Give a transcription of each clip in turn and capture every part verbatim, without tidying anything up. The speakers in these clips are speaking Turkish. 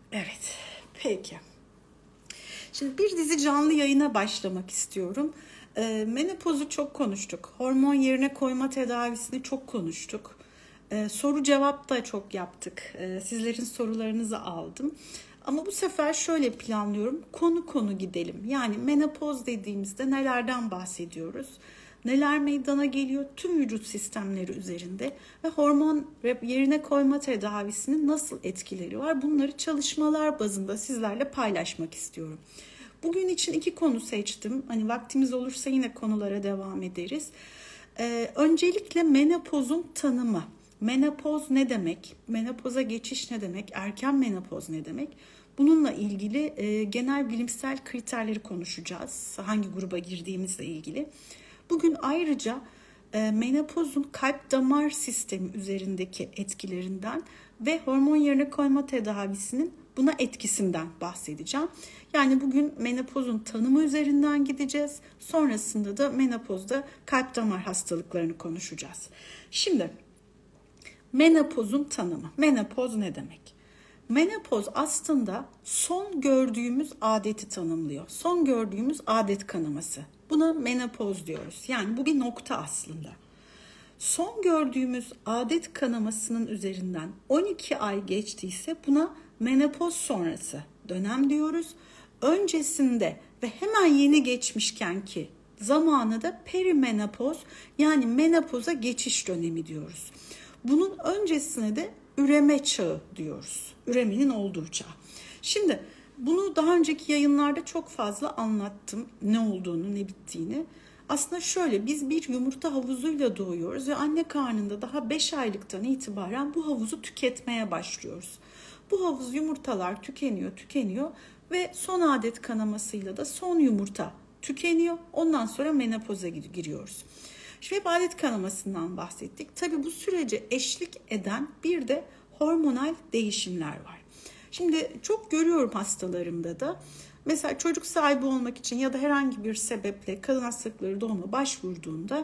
Evet, peki. Şimdi bir dizi canlı yayına başlamak istiyorum. E, menopozu çok konuştuk. Hormon yerine koyma tedavisini çok konuştuk. E, soru cevap da çok yaptık. E, sizlerin sorularınızı aldım. Ama bu sefer şöyle planlıyorum. Konu konu gidelim. Yani menopoz dediğimizde nelerden bahsediyoruz? Neler meydana geliyor tüm vücut sistemleri üzerinde ve hormon yerine koyma tedavisinin nasıl etkileri var? Bunları çalışmalar bazında sizlerle paylaşmak istiyorum. Bugün için iki konu seçtim. Hani vaktimiz olursa yine konulara devam ederiz. Ee, öncelikle menopozun tanımı. Menopoz ne demek? Menopoza geçiş ne demek? Erken menopoz ne demek? Bununla ilgili e, genel bilimsel kriterleri konuşacağız. Hangi gruba girdiğimizle ilgili. Bugün ayrıca e, menopozun kalp damar sistemi üzerindeki etkilerinden ve hormon yerine koyma tedavisinin buna etkisinden bahsedeceğim. Yani bugün menopozun tanımı üzerinden gideceğiz. Sonrasında da menopozda kalp damar hastalıklarını konuşacağız. Şimdi menopozun tanımı. Menopoz ne demek? Menopoz aslında son gördüğümüz adeti tanımlıyor. Son gördüğümüz adet kanaması. Buna menopoz diyoruz. Yani bu bir nokta aslında. Son gördüğümüz adet kanamasının üzerinden on iki ay geçtiyse buna menopoz sonrası dönem diyoruz. Öncesinde ve hemen yeni geçmişken ki zamanı da perimenopoz yani menopoza geçiş dönemi diyoruz. Bunun öncesine de üreme çağı diyoruz. Üremenin olduğu çağ. Şimdi bunu daha önceki yayınlarda çok fazla anlattım. Ne olduğunu, ne bittiğini. Aslında şöyle, biz bir yumurta havuzuyla doğuyoruz ve anne karnında daha beş aylıktan itibaren bu havuzu tüketmeye başlıyoruz. Bu havuz yumurtalar tükeniyor, tükeniyor ve son adet kanamasıyla da son yumurta tükeniyor. Ondan sonra menopoza giriyoruz. Şimdi hep adet kanamasından bahsettik. Tabii bu sürece eşlik eden bir de hormonal değişimler var. Şimdi çok görüyorum hastalarımda da. Mesela çocuk sahibi olmak için ya da herhangi bir sebeple kadın hastalıkları doğuma başvurduğunda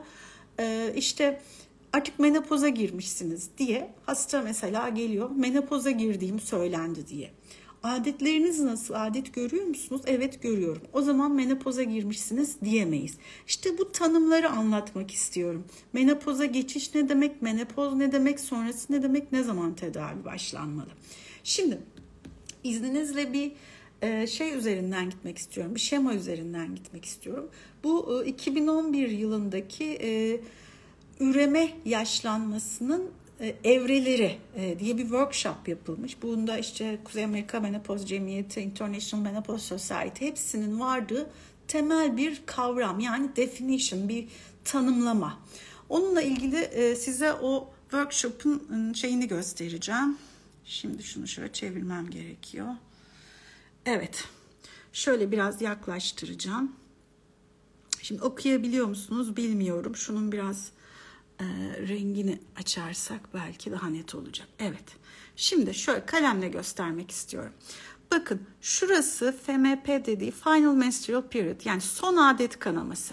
işte artık menopoza girmişsiniz diye hasta mesela geliyor. Menopoza girdiğim söylendi diye. Adetleriniz nasıl? Adet görüyor musunuz? Evet görüyorum. O zaman menopoza girmişsiniz diyemeyiz. İşte bu tanımları anlatmak istiyorum. Menopoza geçiş ne demek? Menopoz ne demek? Sonrası ne demek? Ne zaman tedavi başlanmalı? Şimdi izninizle bir şey üzerinden gitmek istiyorum. Bir şema üzerinden gitmek istiyorum. Bu iki bin on bir yılındaki üreme yaşlanmasının evreleri diye bir workshop yapılmış. Bunda işte Kuzey Amerika Menopoz Cemiyeti, International Menopause Society hepsinin vardığı temel bir kavram yani definition, bir tanımlama. Onunla ilgili size o workshop'un şeyini göstereceğim. Şimdi şunu şöyle çevirmem gerekiyor. Evet. Şöyle biraz yaklaştıracağım. Şimdi okuyabiliyor musunuz bilmiyorum. Şunun biraz e, rengini açarsak belki daha net olacak. Evet. Şimdi şöyle kalemle göstermek istiyorum. Bakın şurası F M P dediği Final Menstrual Period yani son adet kanaması.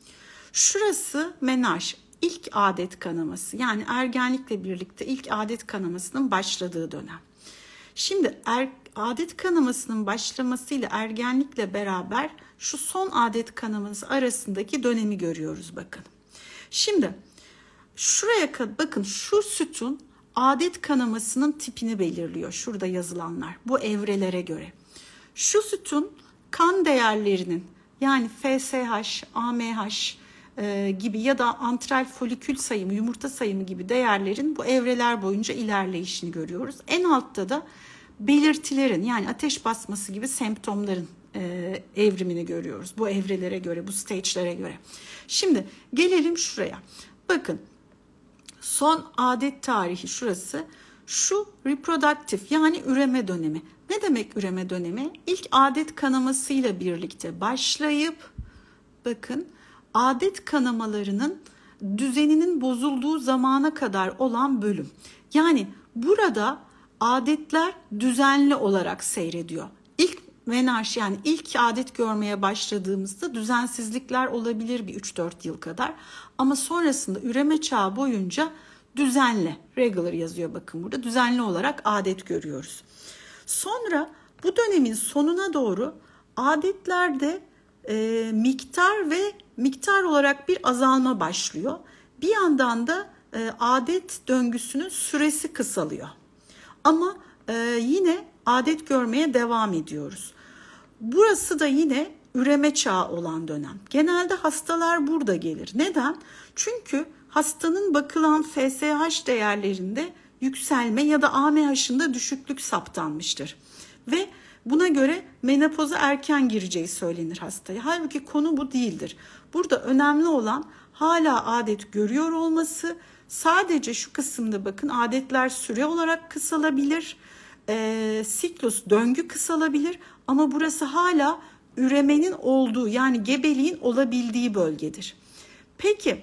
Şurası menarş, ilk adet kanaması yani ergenlikle birlikte ilk adet kanamasının başladığı dönem. Şimdi er, adet kanamasının başlamasıyla ergenlikle beraber şu son adet kanaması arasındaki dönemi görüyoruz bakın. Şimdi şuraya bakın şu sütun adet kanamasının tipini belirliyor. Şurada yazılanlar bu evrelere göre. Şu sütun kan değerlerinin yani F S H, A M H e, gibi ya da antral folikül sayımı, yumurta sayımı gibi değerlerin bu evreler boyunca ilerleyişini görüyoruz. En altta da belirtilerin yani ateş basması gibi semptomların e, evrimini görüyoruz. Bu evrelere göre, bu stage'lere göre. Şimdi gelelim şuraya. Bakın son adet tarihi şurası. Şu reproduktif yani üreme dönemi. Ne demek üreme dönemi? İlk adet kanamasıyla birlikte başlayıp bakın adet kanamalarının düzeninin bozulduğu zamana kadar olan bölüm. Yani burada adetler düzenli olarak seyrediyor. İlk menarş yani ilk adet görmeye başladığımızda düzensizlikler olabilir bir üç dört yıl kadar. Ama sonrasında üreme çağı boyunca düzenli, regular yazıyor bakın burada, düzenli olarak adet görüyoruz. Sonra bu dönemin sonuna doğru adetlerde e, miktar ve miktar olarak bir azalma başlıyor. Bir yandan da e, adet döngüsünün süresi kısalıyor. Ama e, yine adet görmeye devam ediyoruz. Burası da yine üreme çağı olan dönem. Genelde hastalar burada gelir. Neden? Çünkü hastanın bakılan F S H değerlerinde yükselme ya da A M H'ında düşüklük saptanmıştır. Ve buna göre menopoza erken gireceği söylenir hastaya. Halbuki konu bu değildir. Burada önemli olan hala adet görüyor olması. Sadece şu kısımda bakın, adetler süre olarak kısalabilir. E, siklus, döngü kısalabilir. Ama burası hala üremenin olduğu, yani gebeliğin olabildiği bölgedir. Peki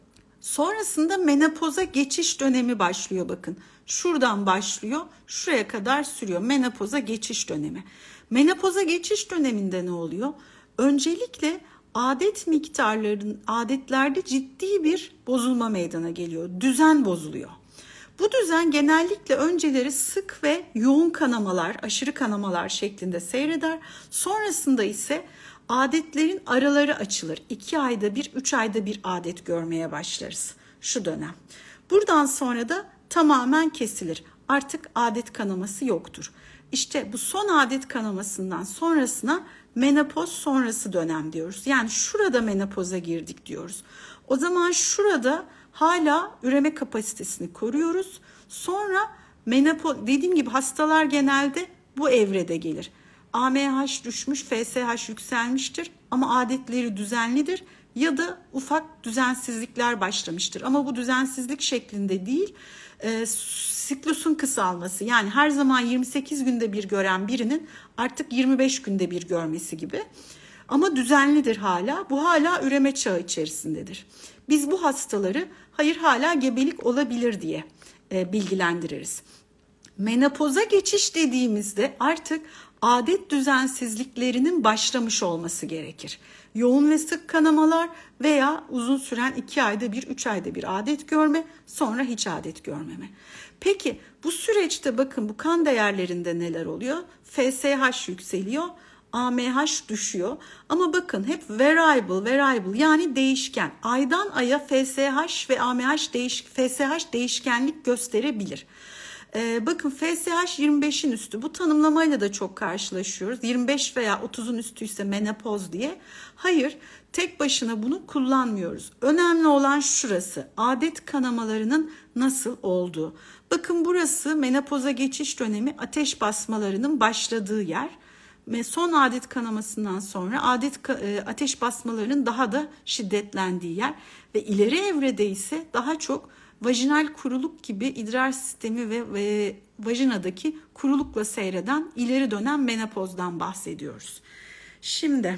sonrasında menopoza geçiş dönemi başlıyor bakın. Şuradan başlıyor, şuraya kadar sürüyor menopoza geçiş dönemi. Menopoza geçiş döneminde ne oluyor? Öncelikle adet miktarlarının, adetlerde ciddi bir bozulma meydana geliyor. Düzen bozuluyor. Bu düzen genellikle önceleri sık ve yoğun kanamalar, aşırı kanamalar şeklinde seyreder. Sonrasında ise adetlerin araları açılır. iki ayda bir, üç ayda bir adet görmeye başlarız şu dönem. Buradan sonra da tamamen kesilir. Artık adet kanaması yoktur. İşte bu son adet kanamasından sonrasına menopoz sonrası dönem diyoruz. Yani şurada menopoza girdik diyoruz. O zaman şurada hala üreme kapasitesini koruyoruz. Sonra menopoz, dediğim gibi hastalar genelde bu evrede gelir. A M H düşmüş, F S H yükselmiştir ama adetleri düzenlidir ya da ufak düzensizlikler başlamıştır. Ama bu düzensizlik şeklinde değil, e, siklusun kısalması, yani her zaman yirmi sekiz günde bir gören birinin artık yirmi beş günde bir görmesi gibi. Ama düzenlidir hala, bu hala üreme çağı içerisindedir. Biz bu hastaları hayır hala gebelik olabilir diye e, bilgilendiririz. Menopoza geçiş dediğimizde artık adet düzensizliklerinin başlamış olması gerekir. Yoğun ve sık kanamalar veya uzun süren iki ayda bir, üç ayda bir adet görme, sonra hiç adet görmeme. Peki bu süreçte bakın bu kan değerlerinde neler oluyor? F S H yükseliyor, A M H düşüyor. Ama bakın hep variable, variable yani değişken. Aydan aya F S H ve A M H değiş, F S H değişkenlik gösterebilir. Ee, bakın F S H yirmi beşin üstü, bu tanımlamayla da çok karşılaşıyoruz. yirmi beş veya otuzun üstüyse menopoz diye. Hayır, tek başına bunu kullanmıyoruz. Önemli olan şurası, adet kanamalarının nasıl olduğu. Bakın burası menopoza geçiş dönemi, ateş basmalarının başladığı yer. Ve son adet kanamasından sonra adet ateş basmalarının daha da şiddetlendiği yer ve ileri evrede ise daha çok vajinal kuruluk gibi idrar sistemi ve, ve vajinadaki kurulukla seyreden ileri dönem menopozdan bahsediyoruz. Şimdi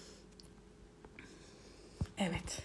evet.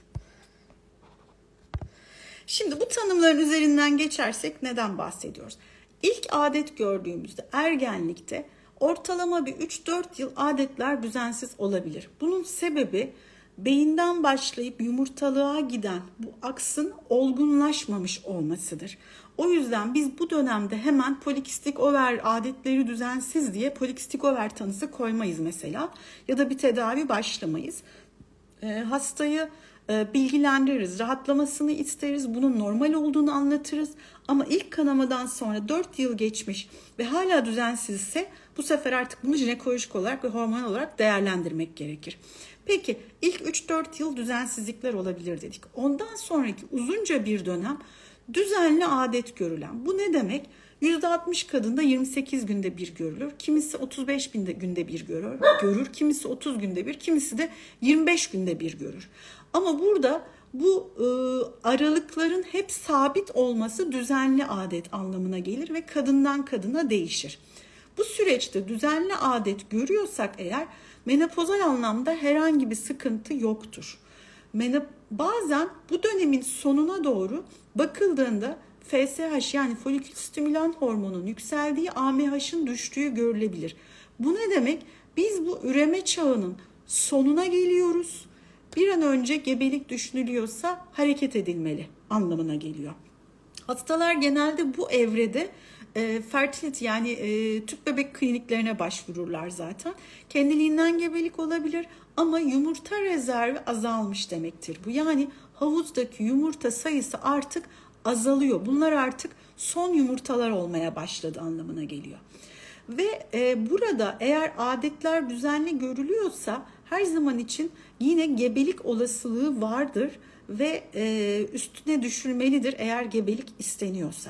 Şimdi bu tanımların üzerinden geçersek neden bahsediyoruz? İlk adet gördüğümüzde ergenlikte ortalama bir üç dört yıl adetler düzensiz olabilir. Bunun sebebi beyinden başlayıp yumurtalığa giden bu aksın olgunlaşmamış olmasıdır. O yüzden biz bu dönemde hemen polikistik over adetleri düzensiz diye polikistik over tanısı koymayız mesela. Ya da bir tedavi başlamayız. E, hastayı e, bilgilendiririz, rahatlamasını isteriz, bunun normal olduğunu anlatırız. Ama ilk kanamadan sonra dört yıl geçmiş ve hala düzensizse bu sefer artık bunu jinekolojik olarak ve hormonal olarak değerlendirmek gerekir. Peki ilk üç dört yıl düzensizlikler olabilir dedik. Ondan sonraki uzunca bir dönem düzenli adet görülen. Bu ne demek? yüzde altmış kadında yirmi sekiz günde bir görülür. Kimisi otuz beş günde bir görür, görür. Kimisi otuz günde bir, kimisi de yirmi beş günde bir görür. Ama burada bu e, aralıkların hep sabit olması düzenli adet anlamına gelir ve kadından kadına değişir. Bu süreçte düzenli adet görüyorsak eğer menopozal anlamda herhangi bir sıkıntı yoktur. Menop- bazen bu dönemin sonuna doğru bakıldığında F S H yani folikül stimülan hormonun yükseldiği, A M H'ın düştüğü görülebilir. Bu ne demek? Biz bu üreme çağının sonuna geliyoruz. Bir an önce gebelik düşünülüyorsa hareket edilmeli anlamına geliyor. Hastalar genelde bu evrede e, fertility yani e, tüp bebek kliniklerine başvururlar zaten. Kendiliğinden gebelik olabilir ama yumurta rezervi azalmış demektir bu. Yani havuzdaki yumurta sayısı artık azalıyor. Bunlar artık son yumurtalar olmaya başladı anlamına geliyor. Ve e, burada eğer adetler düzenli görülüyorsa her zaman için yine gebelik olasılığı vardır ve e, üstüne düşülmelidir eğer gebelik isteniyorsa.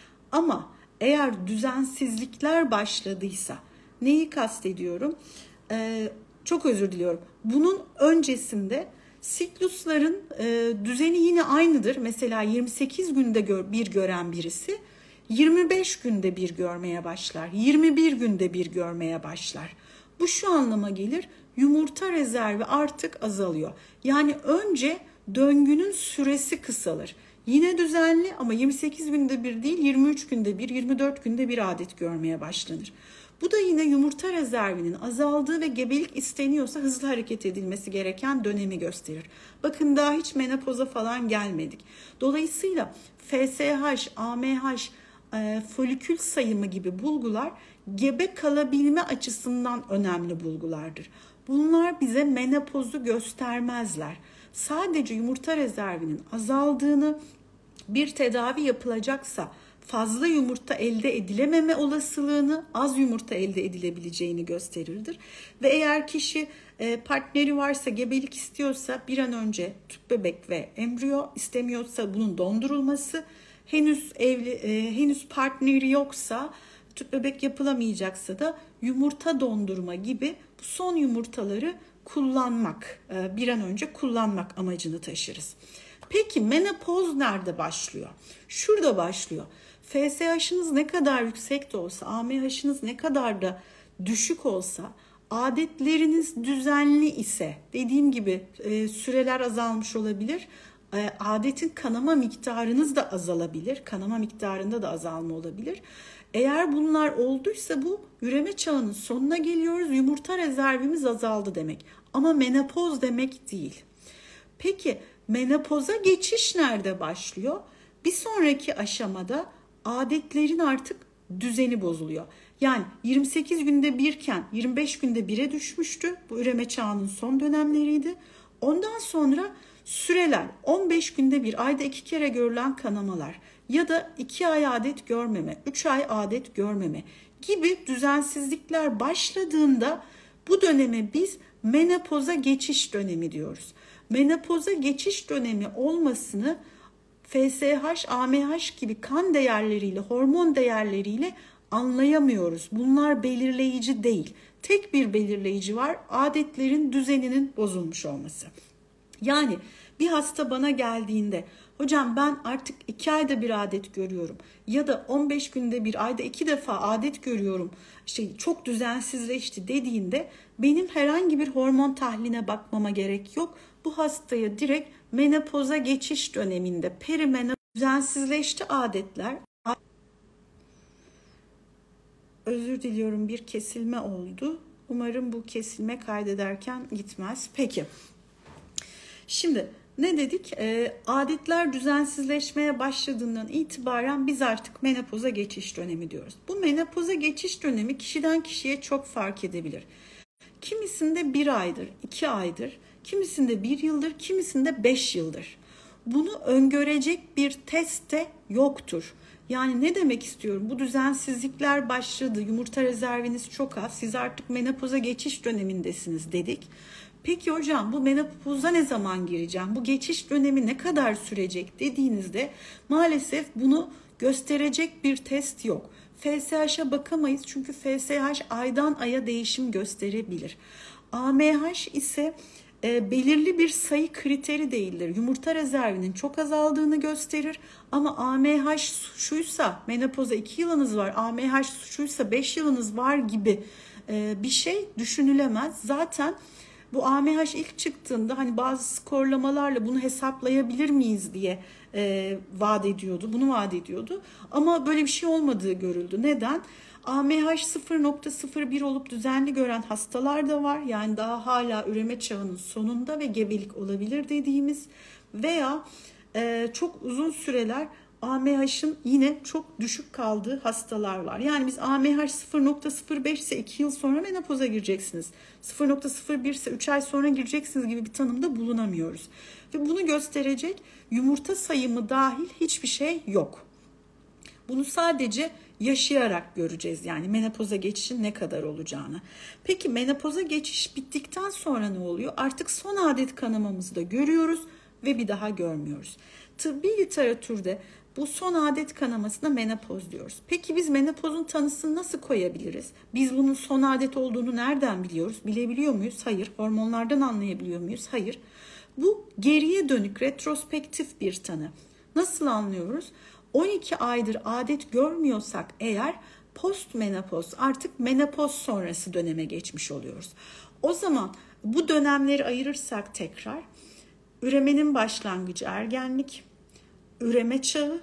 Ama eğer düzensizlikler başladıysa, neyi kastediyorum? E, çok özür diliyorum. Bunun öncesinde siklusların e, düzeni yine aynıdır. Mesela yirmi sekiz günde gör, bir gören birisi yirmi beş günde bir görmeye başlar. yirmi bir günde bir görmeye başlar. Bu şu anlama gelir. Yumurta rezervi artık azalıyor. Yani önce döngünün süresi kısalır. Yine düzenli ama yirmi sekiz günde bir değil, yirmi üç günde bir, yirmi dört günde bir adet görmeye başlanır. Bu da yine yumurta rezervinin azaldığı ve gebelik isteniyorsa hızlı hareket edilmesi gereken dönemi gösterir. Bakın daha hiç menopoza falan gelmedik. Dolayısıyla F S H, A M H, e, folikül sayımı gibi bulgular gebe kalabilme açısından önemli bulgulardır. Bunlar bize menopozu göstermezler. Sadece yumurta rezervinin azaldığını, bir tedavi yapılacaksa fazla yumurta elde edilememe olasılığını, az yumurta elde edilebileceğini gösterirdir. Ve eğer kişi partneri varsa, gebelik istiyorsa bir an önce tüp bebek ve embriyo, istemiyorsa bunun dondurulması, henüz evli, henüz partneri yoksa, tüp bebek yapılamayacaksa da yumurta dondurma gibi bu son yumurtaları kullanmak, bir an önce kullanmak amacını taşırız. Peki menopoz nerede başlıyor? Şurada başlıyor. F S H'ınız ne kadar yüksek de olsa, A M H'ınız ne kadar da düşük olsa, adetleriniz düzenli ise, dediğim gibi e, süreler azalmış olabilir, e, adetin kanama miktarınız da azalabilir, kanama miktarında da azalma olabilir. Eğer bunlar olduysa bu üreme çağının sonuna geliyoruz, yumurta rezervimiz azaldı demek. Ama menopoz demek değil. Peki menopoza geçiş nerede başlıyor? Bir sonraki aşamada adetlerin artık düzeni bozuluyor. Yani yirmi sekiz günde birken yirmi beş günde bire düşmüştü. Bu üreme çağının son dönemleriydi. Ondan sonra süreler on beş günde bir, ayda iki kere görülen kanamalar ya da iki ay adet görmeme, üç ay adet görmeme gibi düzensizlikler başladığında bu döneme biz menopoza geçiş dönemi diyoruz. Menopoza geçiş dönemi olmasını F S H, A M H gibi kan değerleriyle, hormon değerleriyle anlayamıyoruz. Bunlar belirleyici değil. Tek bir belirleyici var, adetlerin düzeninin bozulmuş olması. Yani bir hasta bana geldiğinde, hocam ben artık iki ayda bir adet görüyorum ya da on beş günde bir, ayda iki defa adet görüyorum, işte çok düzensizleşti dediğinde benim herhangi bir hormon tahliline bakmama gerek yok. Bu hastaya direkt menopoza geçiş döneminde perimenopoz, düzensizleşti adetler. Özür diliyorum, bir kesilme oldu. Umarım bu kesilme kaydederken gitmez. Peki. Şimdi ne dedik? E, adetler düzensizleşmeye başladığından itibaren biz artık menopoza geçiş dönemi diyoruz. Bu menopoza geçiş dönemi kişiden kişiye çok fark edebilir. Kimisinde bir aydır, iki aydır, kimisinde bir yıldır, kimisinde beş yıldır. Bunu öngörecek bir test de yoktur. Yani ne demek istiyorum? Bu düzensizlikler başladı, yumurta rezerviniz çok az, siz artık menopoza geçiş dönemindesiniz dedik. Peki hocam bu menopoza ne zaman gireceğim? Bu geçiş dönemi ne kadar sürecek dediğinizde maalesef bunu gösterecek bir test yok. F S H'a bakamayız çünkü F S H aydan aya değişim gösterebilir. A M H ise e, belirli bir sayı kriteri değildir. Yumurta rezervinin çok azaldığını gösterir ama A M H şuysa menopoza iki yılınız var, A M H şuysa beş yılınız var gibi e, bir şey düşünülemez. Zaten bu A M H ilk çıktığında hani bazı skorlamalarla bunu hesaplayabilir miyiz diye e, vaat ediyordu. Bunu vaat ediyordu. Ama böyle bir şey olmadığı görüldü. Neden? A M H sıfır nokta sıfır bir olup düzenli gören hastalar da var. Yani daha hala üreme çağının sonunda ve gebelik olabilir dediğimiz veya e, çok uzun süreler A M H'ın yine çok düşük kaldığı hastalar var. Yani biz A M H sıfır nokta sıfır beş ise iki yıl sonra menopoza gireceksiniz. sıfır nokta sıfır bir ise üç ay sonra gireceksiniz gibi bir tanımda bulunamıyoruz. Ve bunu gösterecek yumurta sayımı dahil hiçbir şey yok. Bunu sadece yaşayarak göreceğiz, yani menopoza geçişin ne kadar olacağını. Peki menopoza geçiş bittikten sonra ne oluyor? Artık son adet kanamamızı da görüyoruz ve bir daha görmüyoruz. Tıbbi literatürde bu son adet kanamasına menopoz diyoruz. Peki biz menopozun tanısını nasıl koyabiliriz? Biz bunun son adet olduğunu nereden biliyoruz? Bilebiliyor muyuz? Hayır. Hormonlardan anlayabiliyor muyuz? Hayır. Bu geriye dönük, retrospektif bir tanı. Nasıl anlıyoruz? on iki aydır adet görmüyorsak eğer postmenopoz, artık menopoz sonrası döneme geçmiş oluyoruz. O zaman bu dönemleri ayırırsak tekrar üremenin başlangıcı ergenlik, üreme çağı,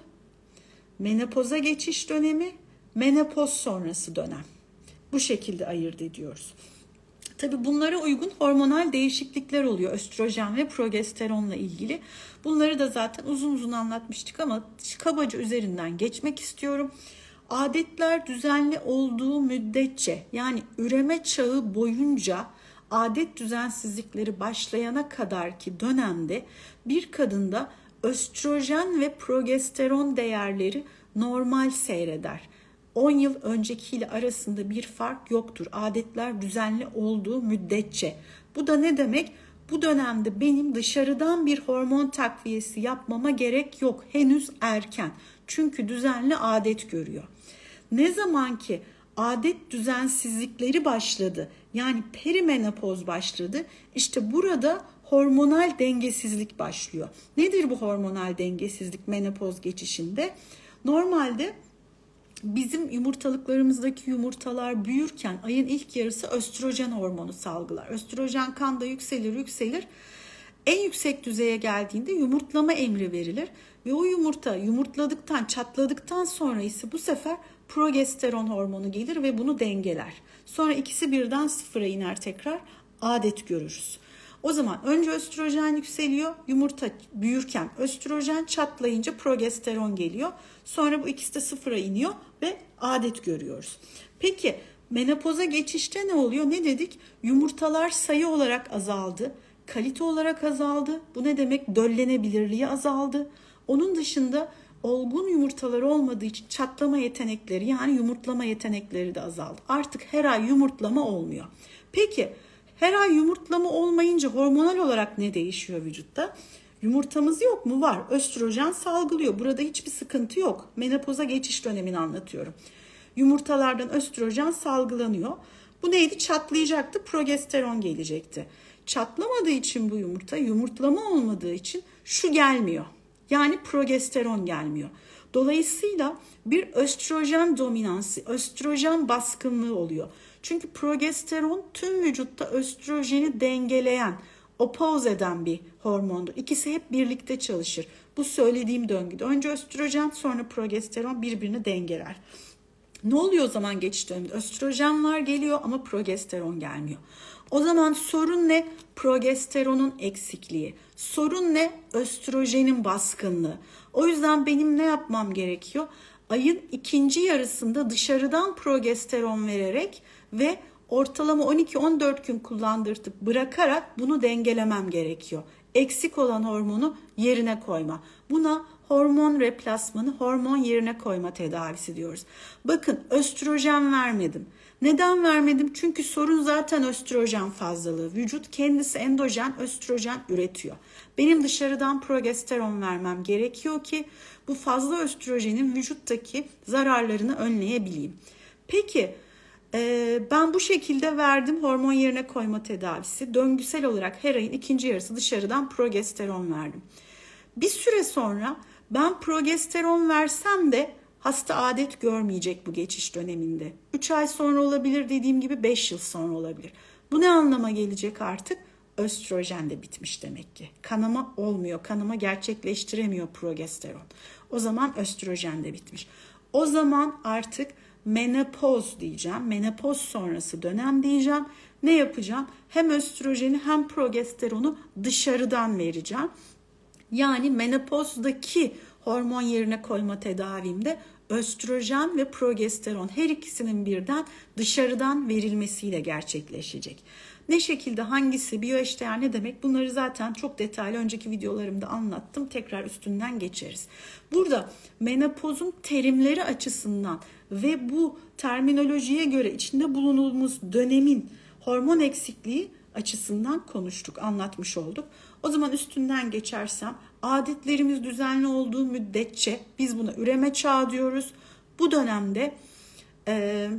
menopoza geçiş dönemi, menopoz sonrası dönem. Bu şekilde ayırt ediyoruz. Tabii bunlara uygun hormonal değişiklikler oluyor östrojen ve progesteronla ilgili. Bunları da zaten uzun uzun anlatmıştık ama kabaca üzerinden geçmek istiyorum. Adetler düzenli olduğu müddetçe, yani üreme çağı boyunca adet düzensizlikleri başlayana kadarki dönemde bir kadında östrojen ve progesteron değerleri normal seyreder. on yıl öncekiyle arasında bir fark yoktur. Adetler düzenli olduğu müddetçe. Bu da ne demek? Bu dönemde benim dışarıdan bir hormon takviyesi yapmama gerek yok. Henüz erken. Çünkü düzenli adet görüyor. Ne zaman ki adet düzensizlikleri başladı, yani perimenopoz başladı, işte burada hormonal dengesizlik başlıyor. Nedir bu hormonal dengesizlik menopoz geçişinde? Normalde bizim yumurtalıklarımızdaki yumurtalar büyürken ayın ilk yarısı östrojen hormonu salgılar. Östrojen kanda yükselir yükselir. En yüksek düzeye geldiğinde yumurtlama emri verilir. Ve o yumurta yumurtladıktan, çatladıktan sonra ise bu sefer progesteron hormonu gelir ve bunu dengeler. Sonra ikisi birden sıfıra iner, tekrar adet görürüz. O zaman önce östrojen yükseliyor, yumurta büyürken östrojen, çatlayınca progesteron geliyor. Sonra bu ikisi de sıfıra iniyor ve adet görüyoruz. Peki menopoza geçişte ne oluyor? Ne dedik? Yumurtalar sayı olarak azaldı, kalite olarak azaldı. Bu ne demek? Döllenebilirliği azaldı. Onun dışında olgun yumurtalar olmadığı için çatlama yetenekleri, yani yumurtlama yetenekleri de azaldı. Artık her ay yumurtlama olmuyor. Peki her ay yumurtlama olmayınca hormonal olarak ne değişiyor vücutta? Yumurtamız yok mu? Var. Östrojen salgılıyor. Burada hiçbir sıkıntı yok. Menopoza geçiş dönemini anlatıyorum. Yumurtalardan östrojen salgılanıyor. Bu neydi? Çatlayacaktı. Progesteron gelecekti. Çatlamadığı için bu yumurta, yumurtlama olmadığı için şu gelmiyor. Yani progesteron gelmiyor. Dolayısıyla bir östrojen dominansı, östrojen baskınlığı oluyor. Çünkü progesteron tüm vücutta östrojeni dengeleyen, opoze eden bir hormondur. İkisi hep birlikte çalışır. Bu söylediğim döngüde önce östrojen, sonra progesteron birbirini dengeler. Ne oluyor o zaman geçiş döneminde? Östrojenler geliyor ama progesteron gelmiyor. O zaman sorun ne? Progesteronun eksikliği. Sorun ne? Östrojenin baskınlığı. O yüzden benim ne yapmam gerekiyor? Ayın ikinci yarısında dışarıdan progesteron vererek ve ortalama on iki on dört gün kullandırtıp bırakarak bunu dengelemem gerekiyor. Eksik olan hormonu yerine koyma. Buna hormon replasmanı, hormon yerine koyma tedavisi diyoruz. Bakın östrojen vermedim. Neden vermedim? Çünkü sorun zaten östrojen fazlalığı. Vücut kendisi endojen östrojen üretiyor. Benim dışarıdan progesteron vermem gerekiyor ki bu fazla östrojenin vücuttaki zararlarını önleyebileyim. Peki ben bu şekilde verdim hormon yerine koyma tedavisi. Döngüsel olarak her ayın ikinci yarısı dışarıdan progesteron verdim. Bir süre sonra ben progesteron versem de hasta adet görmeyecek bu geçiş döneminde. üç ay sonra olabilir, dediğim gibi beş yıl sonra olabilir. Bu ne anlama gelecek artık? Östrojen de bitmiş demek ki. Kanama olmuyor, kanama gerçekleştiremiyor progesteron. O zaman östrojen de bitmiş. O zaman artık menopoz diyeceğim. Menopoz sonrası dönem diyeceğim. Ne yapacağım? Hem östrojeni hem progesteronu dışarıdan vereceğim. Yani menopozdaki hormon yerine koyma tedavimde östrojen ve progesteron her ikisinin birden dışarıdan verilmesiyle gerçekleşecek. Ne şekilde, hangisi, biyoeşdeğer ne demek, bunları zaten çok detaylı önceki videolarımda anlattım. Tekrar üstünden geçeriz. Burada menopozun terimleri açısından ve bu terminolojiye göre içinde bulunduğumuz dönemin hormon eksikliği açısından konuştuk, anlatmış olduk. O zaman üstünden geçersem, adetlerimiz düzenli olduğu müddetçe biz buna üreme çağı diyoruz. Bu dönemde e,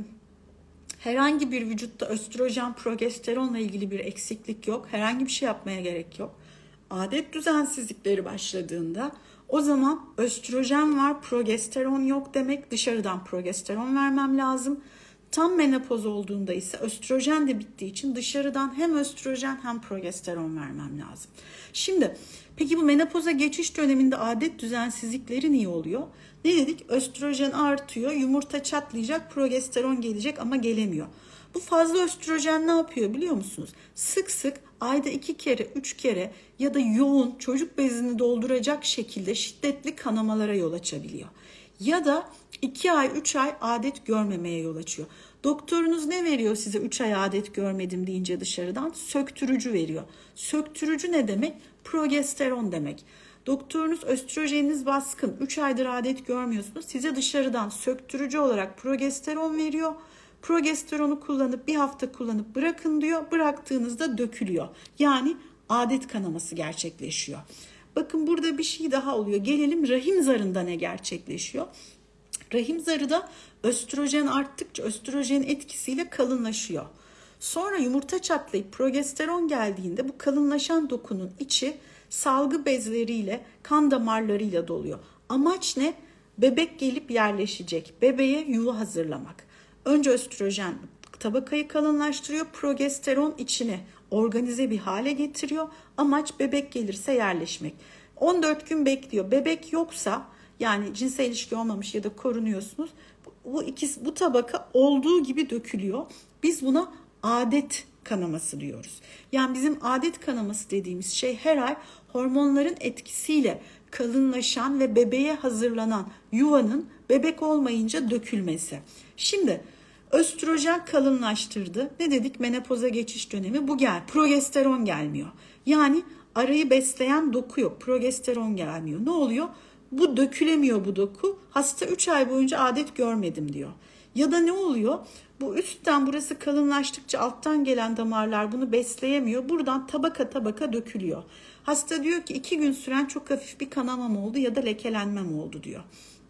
herhangi bir vücutta östrojen, progesteronla ilgili bir eksiklik yok. Herhangi bir şey yapmaya gerek yok. Adet düzensizlikleri başladığında o zaman östrojen var, progesteron yok demek. Dışarıdan progesteron vermem lazım. Tam menopoz olduğunda ise östrojen de bittiği için dışarıdan hem östrojen hem progesteron vermem lazım. Şimdi peki bu menopoza geçiş döneminde adet düzensizlikleri niye oluyor? Ne dedik? Östrojen artıyor, yumurta çatlayacak, progesteron gelecek ama gelemiyor. Bu fazla östrojen ne yapıyor biliyor musunuz? Sık sık ayda iki kere, üç kere ya da yoğun çocuk bezini dolduracak şekilde şiddetli kanamalara yol açabiliyor. Ya da iki ay, üç ay adet görmemeye yol açıyor. Doktorunuz ne veriyor size üç ay adet görmedim deyince dışarıdan? Söktürücü veriyor. Söktürücü ne demek? Progesteron demek. Doktorunuz östrojeniniz baskın, üç aydır adet görmüyorsunuz. Size dışarıdan söktürücü olarak progesteron veriyor. Progesteronu kullanıp bir hafta kullanıp bırakın diyor. Bıraktığınızda dökülüyor. Yani adet kanaması gerçekleşiyor. Bakın burada bir şey daha oluyor. Gelelim rahim zarında ne gerçekleşiyor? Rahim zarı da östrojen arttıkça östrojenin etkisiyle kalınlaşıyor. Sonra yumurta çatlayıp progesteron geldiğinde bu kalınlaşan dokunun içi salgı bezleriyle, kan damarlarıyla doluyor. Amaç ne? Bebek gelip yerleşecek. Bebeğe yuva hazırlamak. Önce östrojen tabakayı kalınlaştırıyor. Progesteron içine organize bir hale getiriyor. Amaç bebek gelirse yerleşmek. on dört gün bekliyor. Bebek yoksa, yani cinsel ilişki olmamış ya da korunuyorsunuz, bu ikisi, bu tabaka olduğu gibi dökülüyor. Biz buna adet kanaması diyoruz. Yani bizim adet kanaması dediğimiz şey her ay hormonların etkisiyle kalınlaşan ve bebeğe hazırlanan yuvanın bebek olmayınca dökülmesi. Şimdi östrojen kalınlaştırdı. Ne dedik? Menopoza geçiş dönemi bu gel. Progesteron gelmiyor. Yani arayı besleyen doku yok. Progesteron gelmiyor. Ne oluyor? Bu dökülemiyor bu doku. Hasta üç ay boyunca adet görmedim diyor. Ya da ne oluyor? Bu üstten burası kalınlaştıkça alttan gelen damarlar bunu besleyemiyor. Buradan tabaka tabaka dökülüyor. Hasta diyor ki iki gün süren çok hafif bir kanamam oldu ya da lekelenmem oldu diyor.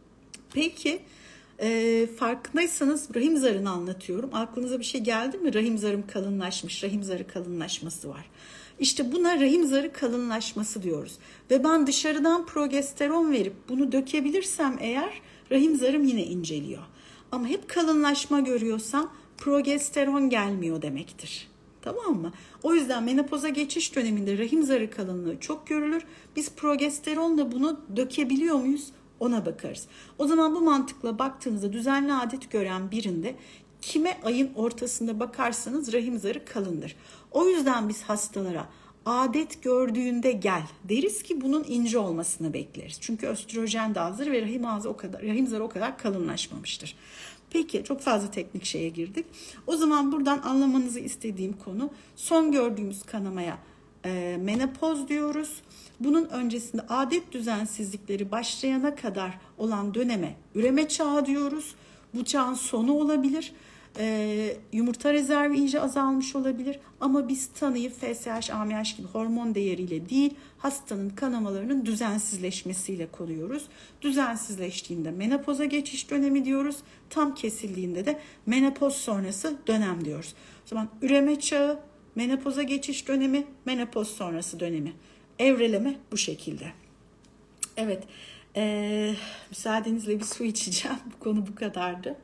Peki e, farkındaysanız rahim zarını anlatıyorum. Aklınıza bir şey geldi mi? Rahim zarım kalınlaşmış, rahim zarı kalınlaşması var. İşte buna rahim zarı kalınlaşması diyoruz. Ve ben dışarıdan progesteron verip bunu dökebilirsem eğer rahim zarım yine inceliyor. Ama hep kalınlaşma görüyorsam progesteron gelmiyor demektir. Tamam mı? O yüzden menopoza geçiş döneminde rahim zarı kalınlığı çok görülür. Biz progesteronla bunu dökebiliyor muyuz? Ona bakarız. O zaman bu mantıkla baktığınızda düzenli adet gören birinde kime ayın ortasında bakarsanız rahim zarı kalındır. O yüzden biz hastalara adet gördüğünde gel deriz ki bunun ince olmasını bekleriz. Çünkü östrojen de azdır ve rahim ağzı o kadar, rahim zarı o kadar kalınlaşmamıştır. Peki çok fazla teknik şeye girdik. O zaman buradan anlamanızı istediğim konu son gördüğümüz kanamaya e, menopoz diyoruz. Bunun öncesinde adet düzensizlikleri başlayana kadar olan döneme üreme çağı diyoruz. Bu çağın sonu olabilir. Ee, yumurta rezervi iyice azalmış olabilir ama biz tanıyı F S H, A M H gibi hormon değeriyle değil, hastanın kanamalarının düzensizleşmesiyle koruyoruz. Düzensizleştiğinde menopoza geçiş dönemi diyoruz. Tam kesildiğinde de menopoz sonrası dönem diyoruz. O zaman üreme çağı, menopoza geçiş dönemi, menopoz sonrası dönemi. Evreleme bu şekilde. Evet, ee, müsaadenizle bir su içeceğim. Bu konu bu kadardı.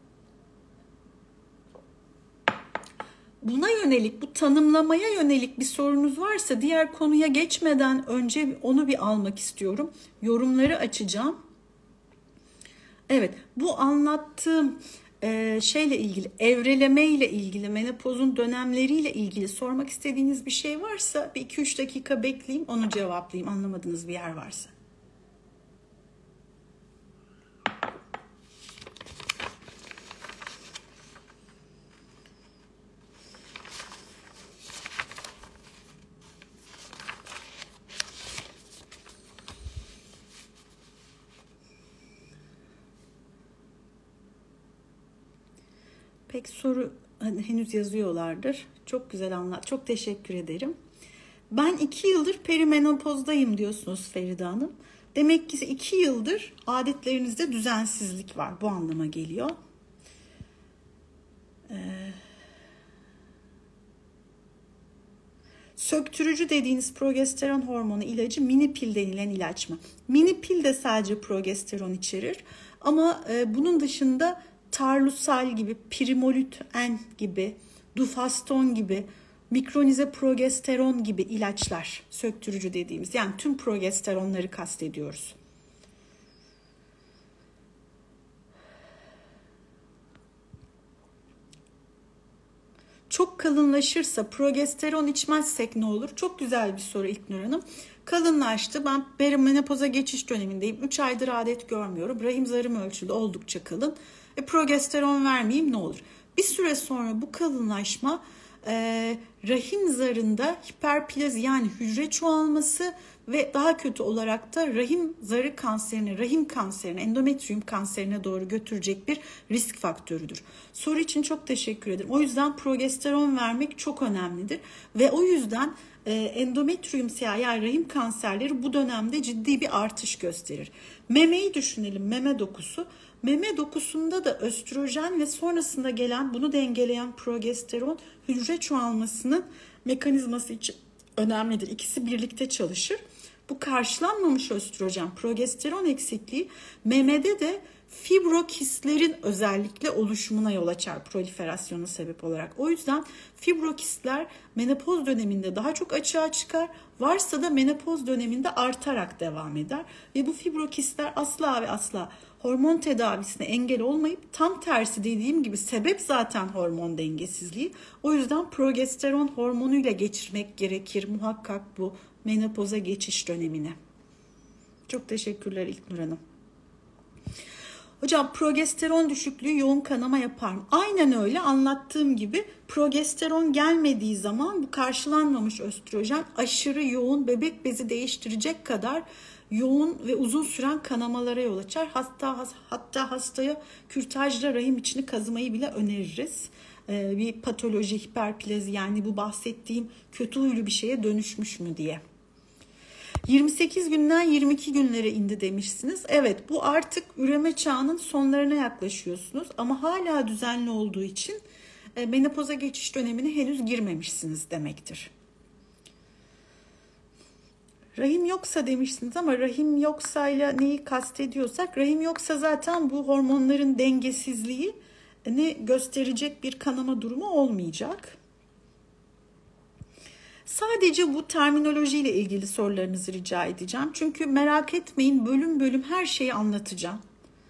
Buna yönelik, bu tanımlamaya yönelik bir sorunuz varsa diğer konuya geçmeden önce onu bir almak istiyorum. Yorumları açacağım. Evet, bu anlattığım e, şeyle ilgili, evreleme ile ilgili, menopozun dönemleriyle ilgili sormak istediğiniz bir şey varsa bir iki üç dakika bekleyeyim, onu cevaplayayım. Anlamadığınız bir yer varsa. Pek soru hani henüz yazıyorlardır. Çok güzel anlat. Çok teşekkür ederim. Ben iki yıldır perimenopozdayım diyorsunuz Feride Hanım. Demek ki iki yıldır adetlerinizde düzensizlik var. Bu anlama geliyor. Ee, söktürücü dediğiniz progesteron hormonu ilacı mini pil denilen ilaç mı? Mini pil de sadece progesteron içerir. Ama e, bunun dışında Tarlusal gibi, Primolüt-N gibi, Dufaston gibi, mikronize progesteron gibi ilaçlar söktürücü dediğimiz. Yani tüm progesteronları kastediyoruz. Çok kalınlaşırsa progesteron içmezsek ne olur? Çok güzel bir soru İlknur Hanım. Kalınlaştı. Ben perimenopoza geçiş dönemindeyim. üç aydır adet görmüyorum. Rahim zarım ölçülü oldukça kalın. E, progesteron vermeyeyim ne olur? Bir süre sonra bu kalınlaşma e, rahim zarında hiperplazi yani hücre çoğalması ve daha kötü olarak da rahim zarı kanserine, rahim kanserine, endometrium kanserine doğru götürecek bir risk faktörüdür. Soru için çok teşekkür ederim. O yüzden progesteron vermek çok önemlidir ve o yüzden e, endometrium siyah yani rahim kanserleri bu dönemde ciddi bir artış gösterir. Memeyi düşünelim, meme dokusu. Meme dokusunda da östrojen ve sonrasında gelen bunu dengeleyen progesteron hücre çoğalmasının mekanizması için önemlidir. İkisi birlikte çalışır. Bu karşılanmamış östrojen, progesteron eksikliği memede de fibrokistlerin özellikle oluşumuna yol açar, proliferasyona sebep olarak. O yüzden fibrokistler menopoz döneminde daha çok açığa çıkar. Varsa da menopoz döneminde artarak devam eder. Ve bu fibrokistler asla ve asla hormon tedavisine engel olmayıp tam tersi dediğim gibi sebep zaten hormon dengesizliği. O yüzden progesteron hormonuyla geçirmek gerekir muhakkak bu menopoza geçiş dönemine. Çok teşekkürler İlknur Hanım. Hocam progesteron düşüklüğü yoğun kanama yapar mı? Aynen öyle anlattığım gibi progesteron gelmediği zaman bu karşılanmamış östrojen aşırı yoğun bebek bezi değiştirecek kadar yoğun ve uzun süren kanamalara yol açar. Hatta, hatta hastaya kürtajla rahim içini kazımayı bile öneririz. Ee, bir patoloji, hiperplazi yani bu bahsettiğim kötü huylu bir şeye dönüşmüş mü diye. yirmi sekiz günden yirmi iki günlere indi demişsiniz. Evet bu artık üreme çağının sonlarına yaklaşıyorsunuz ama hala düzenli olduğu için menopoza geçiş dönemine henüz girmemişsiniz demektir. Rahim yoksa demişsiniz ama rahim yoksayla neyi kastediyorsak rahim yoksa zaten bu hormonların dengesizliği ne gösterecek bir kanama durumu olmayacak. Sadece bu terminolojiyle ilgili sorularınızı rica edeceğim. Çünkü merak etmeyin bölüm bölüm her şeyi anlatacağım.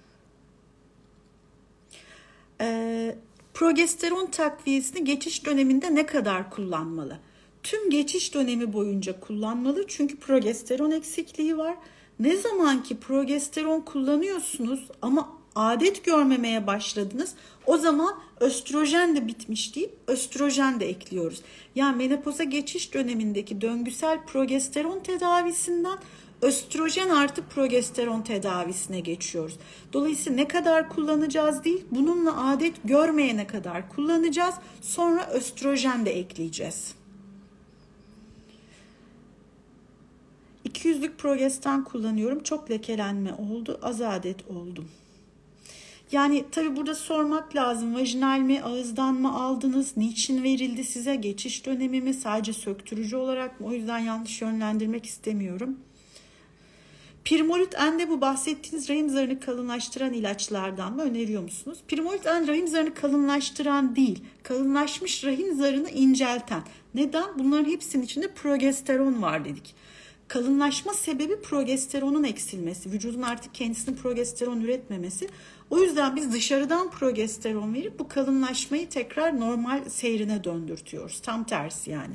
Ee, progesteron takviyesini geçiş döneminde ne kadar kullanmalı? Tüm geçiş dönemi boyunca kullanmalı çünkü progesteron eksikliği var. Ne zaman ki progesteron kullanıyorsunuz ama adet görmemeye başladınız o zaman östrojen de bitmiş deyip östrojen de ekliyoruz. Yani menopoza geçiş dönemindeki döngüsel progesteron tedavisinden östrojen artı progesteron tedavisine geçiyoruz. Dolayısıyla ne kadar kullanacağız değil, bununla adet görmeyene kadar kullanacağız. Sonra östrojen de ekleyeceğiz. iki yüzlük progestan kullanıyorum. Çok lekelenme oldu. Az adet oldum. Yani tabii burada sormak lazım. Vajinal mi, ağızdan mı aldınız? Niçin verildi size? Geçiş dönemi mi? Sadece söktürücü olarak mı? O yüzden yanlış yönlendirmek istemiyorum. Primolüt-N'de bu bahsettiğiniz rahim zarını kalınlaştıran ilaçlardan mı öneriyor musunuz? Primolüt-N rahim zarını kalınlaştıran değil, kalınlaşmış rahim zarını incelten. Neden? Bunların hepsinin içinde progesteron var dedik. Kalınlaşma sebebi progesteronun eksilmesi. Vücudun artık kendisini progesteron üretmemesi. O yüzden biz dışarıdan progesteron verip bu kalınlaşmayı tekrar normal seyrine döndürtüyoruz. Tam tersi yani.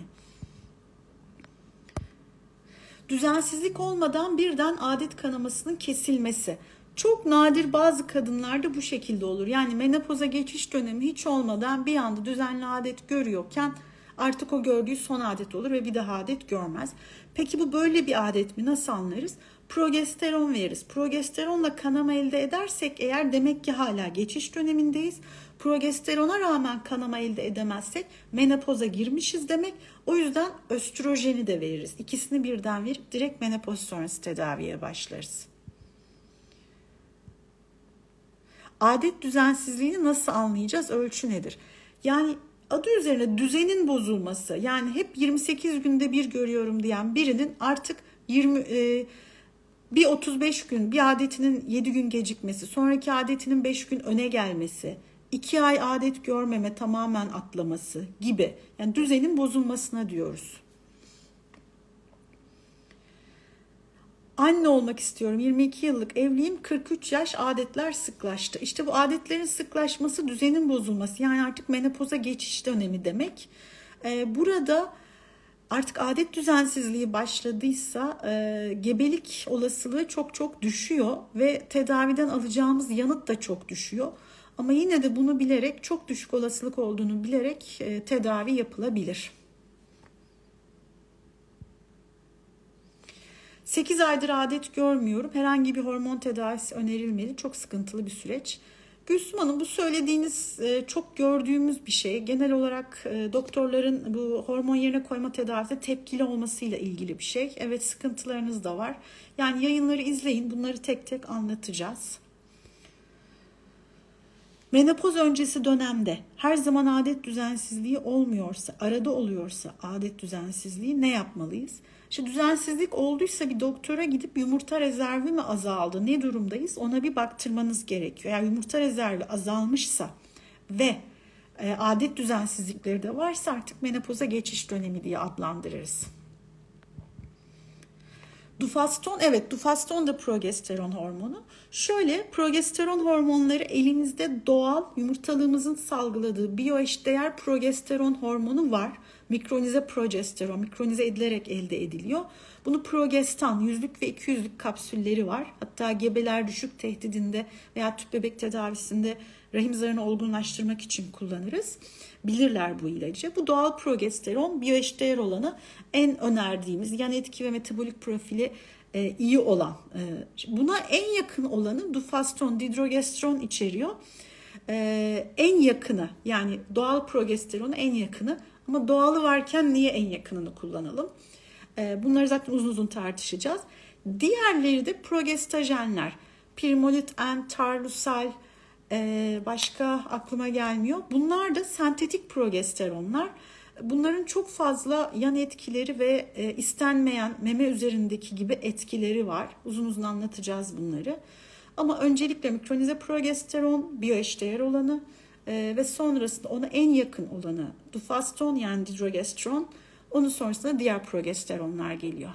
Düzensizlik olmadan birden adet kanamasının kesilmesi. Çok nadir bazı kadınlarda bu şekilde olur. Yani menopoza geçiş dönemi hiç olmadan bir anda düzenli adet görüyorken artık o gördüğü son adet olur ve bir daha adet görmez. Peki bu böyle bir adet mi? Nasıl anlarız? Progesteron veririz. Progesteronla kanama elde edersek eğer demek ki hala geçiş dönemindeyiz. Progesterona rağmen kanama elde edemezsek menopoza girmişiz demek. O yüzden östrojeni de veririz. İkisini birden verip direkt menopoz sonrası tedaviye başlarız. Adet düzensizliğini nasıl anlayacağız? Ölçü nedir? Yani adı üzerine düzenin bozulması, yani hep yirmi sekiz günde bir görüyorum diyen birinin artık yirmi e, bir otuz beş gün, bir adetinin yedi gün gecikmesi, sonraki adetinin beş gün öne gelmesi, iki ay adet görmeme, tamamen atlaması gibi. Yani düzenin bozulmasına diyoruz. Anne olmak istiyorum. yirmi iki yıllık evliyim. kırk üç yaş, adetler sıklaştı. İşte bu adetlerin sıklaşması düzenin bozulması. Yani artık menopoza geçiş dönemi demek. Ee, burada artık adet düzensizliği başladıysa e, gebelik olasılığı çok çok düşüyor ve tedaviden alacağımız yanıt da çok düşüyor. Ama yine de bunu bilerek, çok düşük olasılık olduğunu bilerek e, tedavi yapılabilir. sekiz aydır adet görmüyorum. Herhangi bir hormon tedavisi önerilmeli. Çok sıkıntılı bir süreç. Gülsüm Hanım, bu söylediğiniz çok gördüğümüz bir şey. Genel olarak doktorların bu hormon yerine koyma tedavisine tepkili olmasıyla ilgili bir şey. Evet, sıkıntılarınız da var. Yani yayınları izleyin. Bunları tek tek anlatacağız. Menopoz öncesi dönemde her zaman adet düzensizliği olmuyorsa, arada oluyorsa adet düzensizliği ne yapmalıyız? İşte düzensizlik olduysa bir doktora gidip yumurta rezervi mi azaldı, ne durumdayız, ona bir baktırmanız gerekiyor. Eğer yumurta rezervi azalmışsa ve e, adet düzensizlikleri de varsa artık menopoza geçiş dönemi diye adlandırırız. Dufaston, evet, dufaston da progesteron hormonu. Şöyle, progesteron hormonları elimizde doğal, yumurtalığımızın salgıladığı biyoeşdeğer progesteron hormonu var. Mikronize progesteron, mikronize edilerek elde ediliyor. Bunu progestan, yüzlük ve iki yüzlük kapsülleri var. Hatta gebeler düşük tehdidinde veya tüp bebek tedavisinde rahim zarını olgunlaştırmak için kullanırız. Bilirler bu ilacı. Bu doğal progesteron, biyoeşdeğer olanı, en önerdiğimiz, yan etki ve metabolik profili e, iyi olan. E, buna en yakın olanı dufaston, didrogesteron içeriyor. E, en yakını, yani doğal progesterona en yakını. Ama doğalı varken niye en yakınını kullanalım? E, bunları zaten uzun uzun tartışacağız. Diğerleri de progestajenler. Pirmolit N, Tarlusal, Ee, başka aklıma gelmiyor. Bunlar da sentetik progesteronlar. Bunların çok fazla yan etkileri ve e, istenmeyen meme üzerindeki gibi etkileri var. Uzun uzun anlatacağız bunları. Ama öncelikle mikronize progesteron, biyoeşdeğer olanı e, ve sonrasında ona en yakın olanı dufaston, yani didrogesteron. Onun sonrasında diğer progesteronlar geliyor.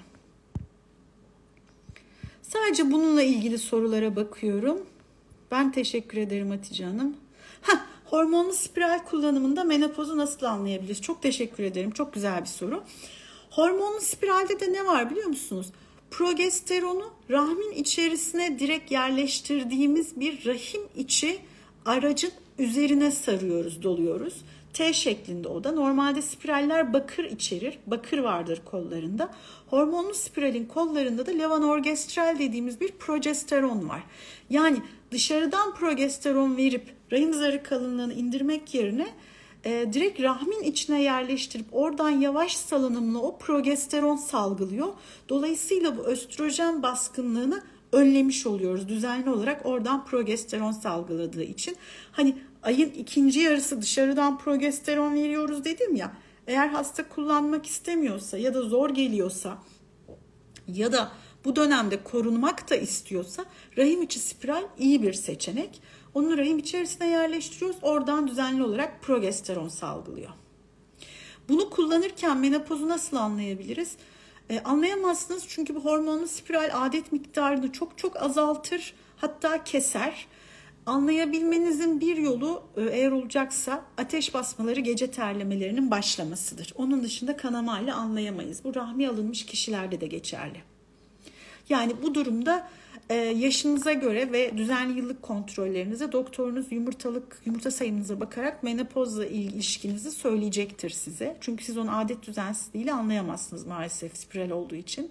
Sadece bununla ilgili sorulara bakıyorum. Ben teşekkür ederim Hatice Hanım. Heh, hormonlu spiral kullanımında menopozu nasıl anlayabiliriz? Çok teşekkür ederim. Çok güzel bir soru. Hormonlu spiralde de ne var biliyor musunuz? Progesteronu rahmin içerisine direkt yerleştirdiğimiz bir rahim içi aracın üzerine sarıyoruz, doluyoruz. T şeklinde o da. Normalde spiraller bakır içerir. Bakır vardır kollarında. Hormonlu spiralin kollarında da levonorgestrel dediğimiz bir progesteron var. Yani dışarıdan progesteron verip rahim zarı kalınlığını indirmek yerine e, direkt rahmin içine yerleştirip oradan yavaş salınımlı o progesteron salgılıyor. Dolayısıyla bu östrojen baskınlığını önlemiş oluyoruz düzenli olarak, oradan progesteron salgıladığı için. Hani ayın ikinci yarısı dışarıdan progesteron veriyoruz dedim ya. Eğer hasta kullanmak istemiyorsa ya da zor geliyorsa ya da bu dönemde korunmak da istiyorsa rahim içi spiral iyi bir seçenek. Onu rahim içerisine yerleştiriyoruz. Oradan düzenli olarak progesteron salgılıyor. Bunu kullanırken menopozu nasıl anlayabiliriz? Ee, anlayamazsınız çünkü bu hormonlu spiral adet miktarını çok çok azaltır, hatta keser. Anlayabilmenizin bir yolu, eğer olacaksa, ateş basmaları, gece terlemelerinin başlamasıdır. Onun dışında kanamayla anlayamayız. Bu rahmi alınmış kişilerde de geçerli. Yani bu durumda yaşınıza göre ve düzenli yıllık kontrollerinize doktorunuz yumurtalık yumurta sayınıza bakarak menopozla ilişkinizi söyleyecektir size. Çünkü siz onu adet düzensizliğiyle anlayamazsınız maalesef, spiral olduğu için.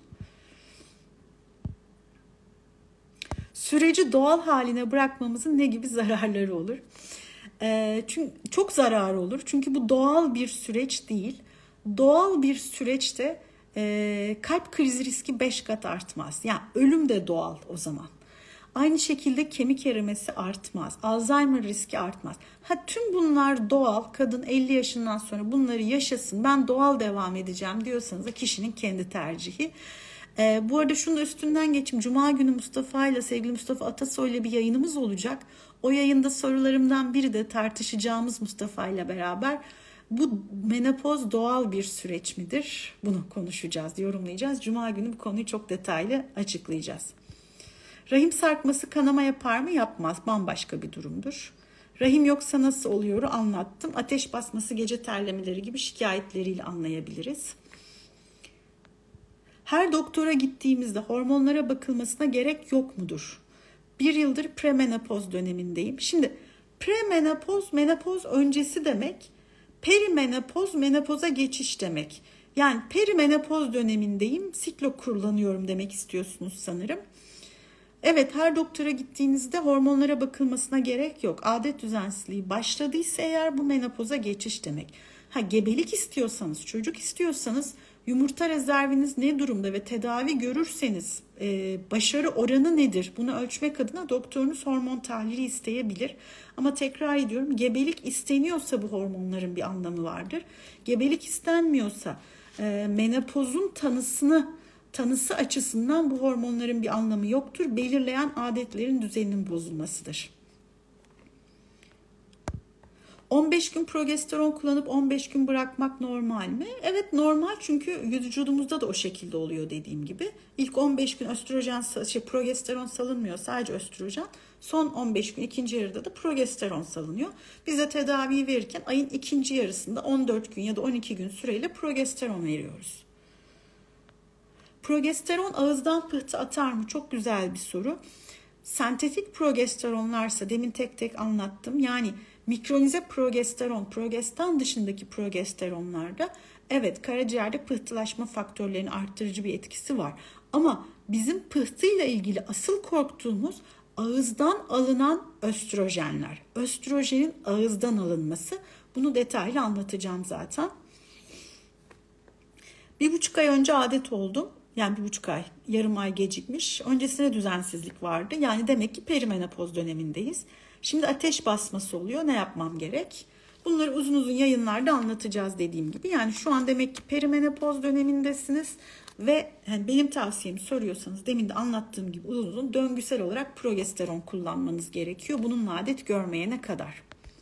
Süreci doğal haline bırakmamızın ne gibi zararları olur? E, çünkü çok zararı olur. Çünkü bu doğal bir süreç değil. Doğal bir süreçte e, kalp krizi riski beş kat artmaz. Yani ölüm de doğal o zaman. Aynı şekilde kemik erimesi artmaz. Alzheimer riski artmaz. Ha, tüm bunlar doğal. Kadın elli yaşından sonra bunları yaşasın, ben doğal devam edeceğim diyorsanız da kişinin kendi tercihi. Ee, bu arada şunu da üstünden geçeyim. Cuma günü Mustafa ile, sevgili Mustafa Atasoy ile bir yayınımız olacak. O yayında sorularımdan biri de tartışacağımız Mustafa ile beraber bu menopoz doğal bir süreç midir? Bunu konuşacağız, yorumlayacağız. Cuma günü bu konuyu çok detaylı açıklayacağız. Rahim sarkması kanama yapar mı? Yapmaz. Bambaşka bir durumdur. Rahim yoksa nasıl oluyor anlattım. Ateş basması, gece terlemeleri gibi şikayetleriyle anlayabiliriz. Her doktora gittiğimizde hormonlara bakılmasına gerek yok mudur? Bir yıldır premenopoz dönemindeyim. Şimdi premenopoz, menopoz öncesi demek. Perimenopoz, menopoza geçiş demek. Yani perimenopoz dönemindeyim, siklo kullanıyorum demek istiyorsunuz sanırım. Evet, her doktora gittiğinizde hormonlara bakılmasına gerek yok. Adet düzensizliği başladıysa eğer bu menopoza geçiş demek. Ha, gebelik istiyorsanız, çocuk istiyorsanız, yumurta rezerviniz ne durumda ve tedavi görürseniz e, başarı oranı nedir? Bunu ölçmek adına doktorunuz hormon tahlili isteyebilir. Ama tekrar ediyorum, gebelik isteniyorsa bu hormonların bir anlamı vardır. Gebelik istenmiyorsa e, menopozun tanısını tanısı açısından bu hormonların bir anlamı yoktur. Belirleyen adetlerin düzeninin bozulmasıdır. on beş gün progesteron kullanıp on beş gün bırakmak normal mi? Evet, normal, çünkü vücudumuzda da o şekilde oluyor dediğim gibi. İlk on beş gün östrojen, şey, progesteron salınmıyor, sadece östrojen. Son on beş gün, ikinci yarıda da progesteron salınıyor. Biz de tedaviyi verirken ayın ikinci yarısında on dört gün ya da on iki gün süreyle progesteron veriyoruz. Progesteron ağızdan pıhtı atar mı? Çok güzel bir soru. Sentetik progesteronlarsa demin tek tek anlattım. Yani mikronize progesteron, progestan dışındaki progesteronlarda evet karaciğerde pıhtılaşma faktörlerinin arttırıcı bir etkisi var. Ama bizim pıhtıyla ilgili asıl korktuğumuz ağızdan alınan östrojenler. Östrojenin ağızdan alınması. Bunu detaylı anlatacağım zaten. Bir buçuk ay önce adet oldum. Yani bir buçuk ay, yarım ay gecikmiş. Öncesinde düzensizlik vardı. Yani demek ki perimenopoz dönemindeyiz. Şimdi ateş basması oluyor. Ne yapmam gerek? Bunları uzun uzun yayınlarda anlatacağız dediğim gibi. Yani şu an demek ki perimenopoz dönemindesiniz. Ve yani benim tavsiyemi soruyorsanız demin de anlattığım gibi uzun uzun döngüsel olarak progesteron kullanmanız gerekiyor. Bununla adet görmeyene kadar.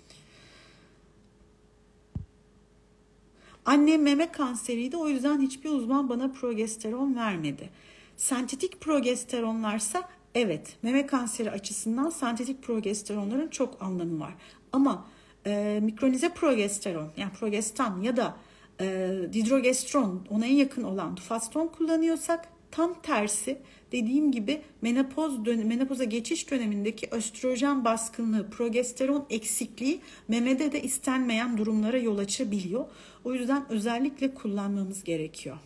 Annem meme kanseriydi, o yüzden hiçbir uzman bana progesteron vermedi. Sentetik progesteronlarsa evet, meme kanseri açısından sentetik progesteronların çok anlamı var. Ama e, mikronize progesteron, yani progestan ya da e, didrogestron, ona en yakın olan dufaston kullanıyorsak tam tersi, dediğim gibi menopoz dön- menopoza geçiş dönemindeki östrojen baskınlığı, progesteron eksikliği memede de istenmeyen durumlara yol açabiliyor. O yüzden özellikle kullanmamız gerekiyor.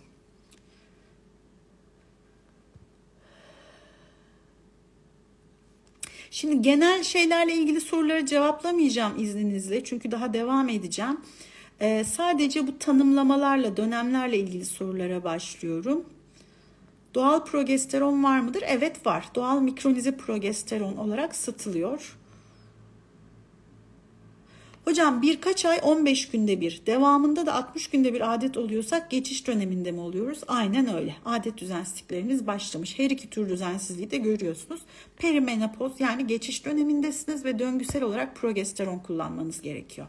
Şimdi genel şeylerle ilgili soruları cevaplamayacağım izninizle. Çünkü daha devam edeceğim. Ee, sadece bu tanımlamalarla, dönemlerle ilgili sorulara başlıyorum. Doğal progesteron var mıdır? Evet, var. Doğal mikronize progesteron olarak satılıyor. Hocam birkaç ay on beş günde bir, devamında da altmış günde bir adet oluyorsak geçiş döneminde mi oluyoruz? Aynen öyle. Adet düzensizlikleriniz başlamış. Her iki tür düzensizliği de görüyorsunuz. Perimenopoz, yani geçiş dönemindesiniz ve döngüsel olarak progesteron kullanmanız gerekiyor.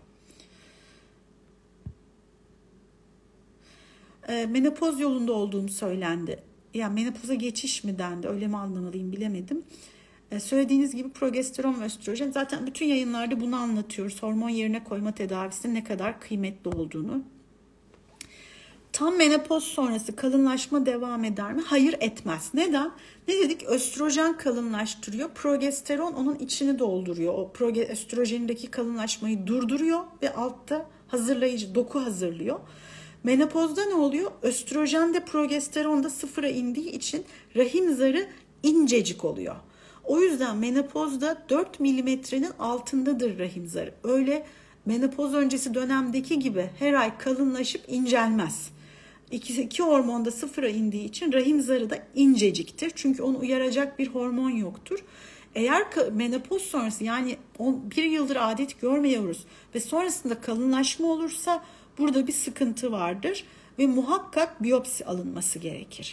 Ee, menopoz yolunda olduğum söylendi. Yani menopoza geçiş mi dendi, öyle mi anlamalıyım bilemedim. Ee, söylediğiniz gibi progesteron ve östrojen, zaten bütün yayınlarda bunu anlatıyoruz. Hormon yerine koyma tedavisinin ne kadar kıymetli olduğunu. Tam menopoz sonrası kalınlaşma devam eder mi? Hayır, etmez. Neden? Ne dedik? Östrojen kalınlaştırıyor. Progesteron onun içini dolduruyor. O östrojenindeki kalınlaşmayı durduruyor ve altta hazırlayıcı doku hazırlıyor. Menopozda ne oluyor? Östrojen de progesteron da sıfıra indiği için rahim zarı incecik oluyor. O yüzden menopozda dört milimetrenin altındadır rahim zarı. Öyle menopoz öncesi dönemdeki gibi her ay kalınlaşıp incelmez. İki, iki hormon da sıfıra indiği için rahim zarı da inceciktir. Çünkü onu uyaracak bir hormon yoktur. Eğer menopoz sonrası, yani bir yıldır adet görmüyoruz ve sonrasında kalınlaşma olursa burada bir sıkıntı vardır ve muhakkak biyopsi alınması gerekir.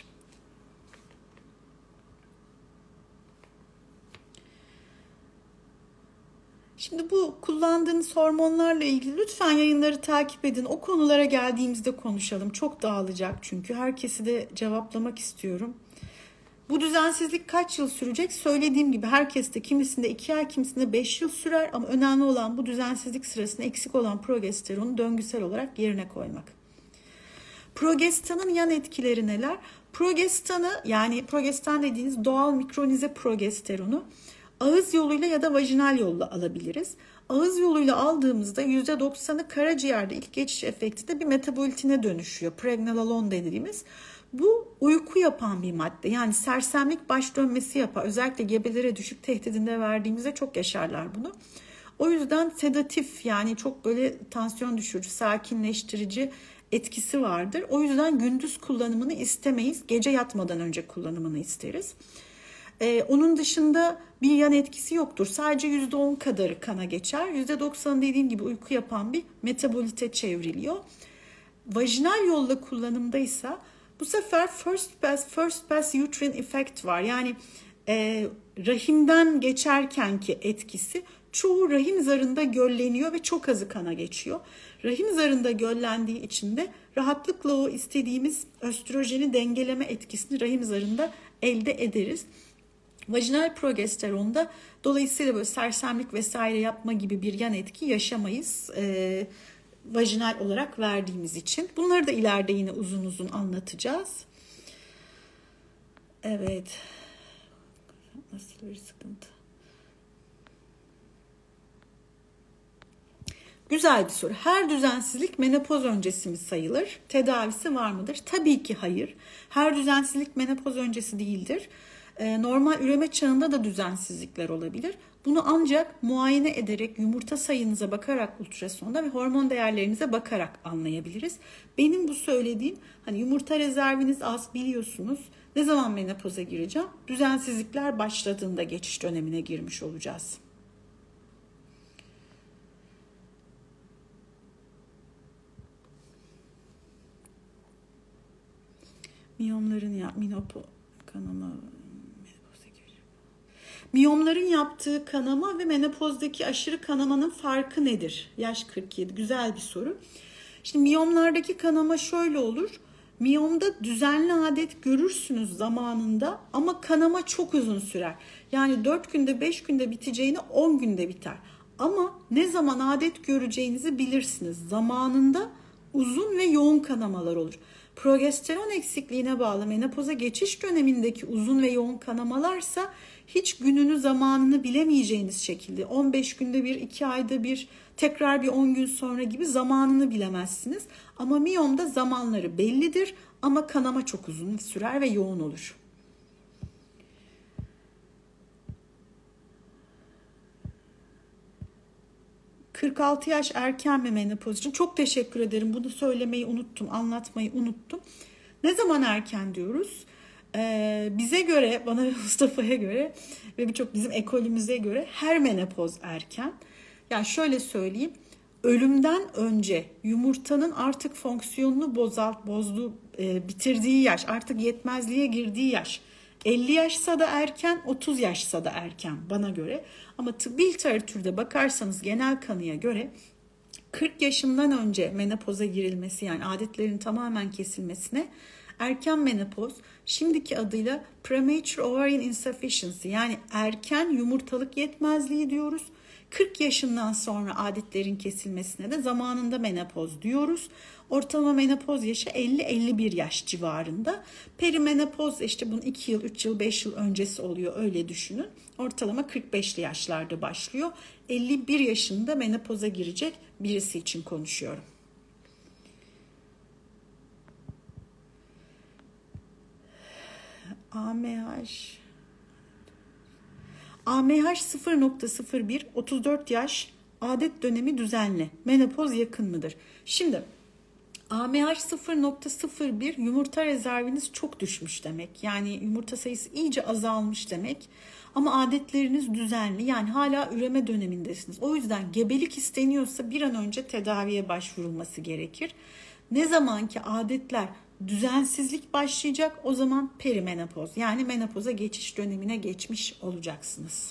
Şimdi bu kullandığınız hormonlarla ilgili lütfen yayınları takip edin. O konulara geldiğimizde konuşalım. Çok dağılacak çünkü. Herkesi de cevaplamak istiyorum. Bu düzensizlik kaç yıl sürecek? Söylediğim gibi herkeste kimisinde iki ay, kimisinde beş yıl sürer. Ama önemli olan bu düzensizlik sırasında eksik olan progesteronu döngüsel olarak yerine koymak. Progestanın yan etkileri neler? Progestanı, yani progestan dediğiniz doğal mikronize progesteronu ağız yoluyla ya da vajinal yolla alabiliriz. Ağız yoluyla aldığımızda yüzde doksanı karaciğerde ilk geçiş efektinde bir metabolitine dönüşüyor. Pregnenolon dediğimiz. Bu uyku yapan bir madde. Yani sersemlik, baş dönmesi yapar. Özellikle gebelere düşük tehdidinde verdiğimizde çok yaşarlar bunu. O yüzden sedatif, yani çok böyle tansiyon düşürücü, sakinleştirici etkisi vardır. O yüzden gündüz kullanımını istemeyiz. Gece yatmadan önce kullanımını isteriz. Ee, onun dışında bir yan etkisi yoktur. Sadece yüzde on kadarı kana geçer. yüzde doksanı dediğim gibi uyku yapan bir metabolite çevriliyor. Vajinal yolla kullanımdaysa bu sefer first pass, first pass uterine effect var. Yani e, rahimden geçerkenki etkisi çoğu rahim zarında gölleniyor ve çok azı kana geçiyor. Rahim zarında göllendiği için de rahatlıkla o istediğimiz östrojeni dengeleme etkisini rahim zarında elde ederiz. Vajinal progesteronda dolayısıyla böyle sersemlik vesaire yapma gibi bir yan etki yaşamayız. Ee, vajinal olarak verdiğimiz için. Bunları da ileride yine uzun uzun anlatacağız. Evet. Nasıl bir sıkıntı? Güzel bir soru. Her düzensizlik menopoz öncesi mi sayılır? Tedavisi var mıdır? Tabii ki hayır. Her düzensizlik menopoz öncesi değildir. Normal üreme çağında da düzensizlikler olabilir. Bunu ancak muayene ederek, yumurta sayınıza bakarak ultrasonda ve hormon değerlerinize bakarak anlayabiliriz. Benim bu söylediğim, hani yumurta rezerviniz az, biliyorsunuz. Ne zaman menopoza gireceğim? Düzensizlikler başladığında geçiş dönemine girmiş olacağız. Miyomların ya, minopo kanama... Miyomların yaptığı kanama ve menopozdaki aşırı kanamanın farkı nedir? Yaş kırk yedi. Güzel bir soru. Şimdi miyomlardaki kanama şöyle olur. Miyomda düzenli adet görürsünüz zamanında ama kanama çok uzun sürer. Yani dört günde beş günde biteceğini on günde biter. Ama ne zaman adet göreceğinizi bilirsiniz. Zamanında uzun ve yoğun kanamalar olur. Progesteron eksikliğine bağlı menopoza geçiş dönemindeki uzun ve yoğun kanamalarsa hiç gününü zamanını bilemeyeceğiniz şekilde on beş günde bir, iki ayda bir, tekrar bir on gün sonra gibi zamanını bilemezsiniz. Ama miyomda zamanları bellidir ama kanama çok uzun sürer ve yoğun olur. kırk altı yaş erken mi menopoz için? Çok teşekkür ederim. Bunu söylemeyi unuttum, anlatmayı unuttum. Ne zaman erken diyoruz? Ee, bize göre, bana ve Mustafa'ya göre ve birçok bizim ekolümüze göre her menopoz erken. Yani şöyle söyleyeyim. Ölümden önce yumurtanın artık fonksiyonunu bozalt, bozduğu, e, bitirdiği yaş, artık yetmezliğe girdiği yaş. elli yaşsa da erken, otuz yaşsa da erken bana göre. Ama tıbbi literatürde bakarsanız genel kanıya göre kırk yaşından önce menopoza girilmesi, yani adetlerin tamamen kesilmesine erken menopoz, şimdiki adıyla premature ovarian insufficiency, yani erken yumurtalık yetmezliği diyoruz. kırk yaşından sonra adetlerin kesilmesine de zamanında menopoz diyoruz. Ortalama menopoz yaşı elli elli bir yaş civarında. Perimenopoz işte bunun iki yıl, üç yıl, beş yıl öncesi oluyor, öyle düşünün. Ortalama kırk beşli yaşlarda başlıyor. elli bir yaşında menopoza girecek birisi için konuşuyorum. A M H A M H sıfır nokta sıfır bir, otuz dört yaş, adet dönemi düzenli, menopoz yakın mıdır? Şimdi A M H sıfır nokta sıfır bir yumurta rezerviniz çok düşmüş demek. Yani yumurta sayısı iyice azalmış demek. Ama adetleriniz düzenli, yani hala üreme dönemindesiniz. O yüzden gebelik isteniyorsa bir an önce tedaviye başvurulması gerekir. Ne zaman ki adetler düzensizlik başlayacak, o zaman perimenopoz, yani menopoza geçiş dönemine geçmiş olacaksınız.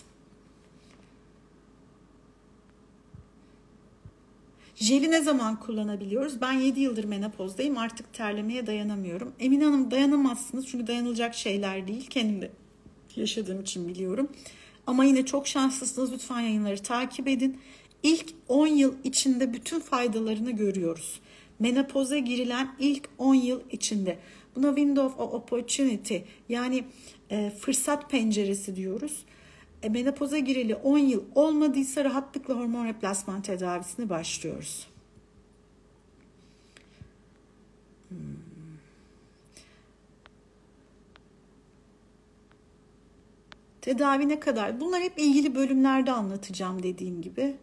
Jeli ne zaman kullanabiliyoruz? Ben yedi yıldır menopozdayım. Artık terlemeye dayanamıyorum. Emine Hanım, dayanamazsınız çünkü dayanılacak şeyler değil. Kendim de yaşadığım için biliyorum. Ama yine çok şanslısınız. Lütfen yayınları takip edin. İlk on yıl içinde bütün faydalarını görüyoruz. Menopoza girilen ilk on yıl içinde. Buna window of opportunity, yani e, fırsat penceresi diyoruz. E, menopoza gireli on yıl olmadıysa rahatlıkla hormon replasman tedavisine başlıyoruz. Hmm. Tedavi ne kadar? Bunlar hep ilgili bölümlerde anlatacağım dediğim gibi.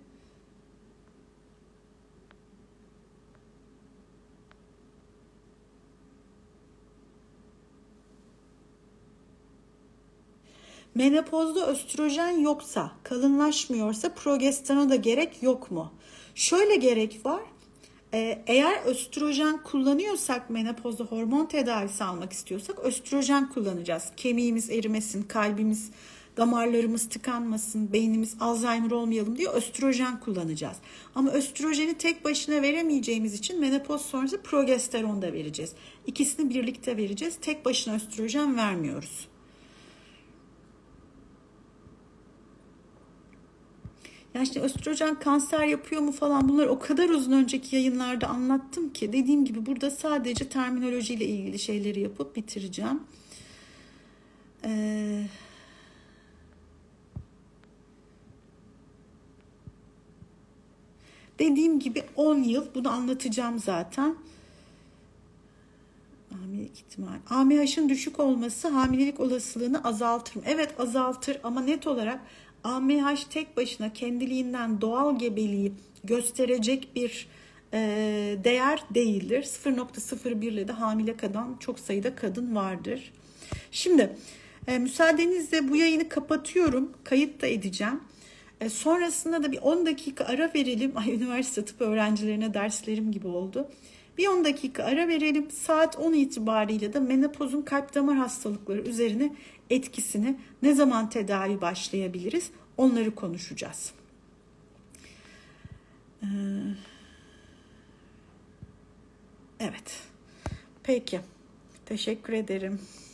Menopozda östrojen yoksa, kalınlaşmıyorsa progesterona da gerek yok mu? Şöyle gerek var. Eğer östrojen kullanıyorsak, menopozda hormon tedavisi almak istiyorsak östrojen kullanacağız. Kemiğimiz erimesin, kalbimiz, damarlarımız tıkanmasın, beynimiz Alzheimer olmayalım diye östrojen kullanacağız. Ama östrojeni tek başına veremeyeceğimiz için menopoz sonrası progesteron da vereceğiz. İkisini birlikte vereceğiz. Tek başına östrojen vermiyoruz. Yani işte östrojen kanser yapıyor mu falan, bunları o kadar uzun önceki yayınlarda anlattım ki, dediğim gibi burada sadece terminolojiyle ilgili şeyleri yapıp bitireceğim. Ee, dediğim gibi on yıl, bunu anlatacağım zaten. Hamilelik ihtimali. A M H'ın düşük olması hamilelik olasılığını azaltır mı? Evet, azaltır ama net olarak A M H tek başına kendiliğinden doğal gebeliği gösterecek bir e, değer değildir. sıfır nokta sıfır bir ile de hamile kalan çok sayıda kadın vardır. Şimdi e, müsaadenizle bu yayını kapatıyorum. Kayıt da edeceğim. E, sonrasında da bir on dakika ara verelim. Ay, üniversite tıp öğrencilerine derslerim gibi oldu. Bir on dakika ara verelim. Saat on itibariyle de menopozun kalp damar hastalıkları üzerine etkisini, ne zaman tedavi başlayabiliriz, onları konuşacağız. Ee, evet. Peki. Teşekkür ederim.